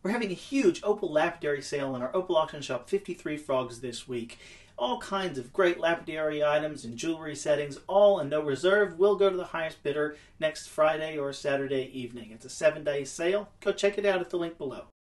We're having a huge opal lapidary sale in our Opal Auction Shop 53 Frogs this week. All kinds of great lapidary items and jewelry settings, all and no reserve, will go to the highest bidder next Friday or Saturday evening. It's a 7-day sale. Go check it out at the link below.